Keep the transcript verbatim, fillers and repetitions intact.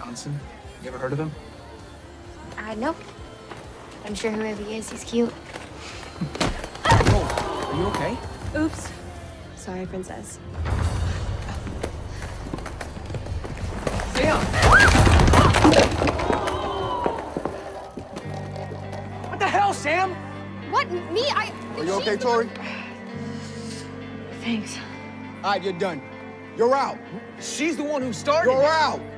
Johnson. You ever heard of him? Uh, nope. I'm sure whoever he is, he's cute. Oh, are you okay? Oops. Sorry, princess. Sam! What the hell, Sam? What? Me? I... Are you okay, Tori? Thanks. All right, you're done. You're out. She's the one who started You're it. out.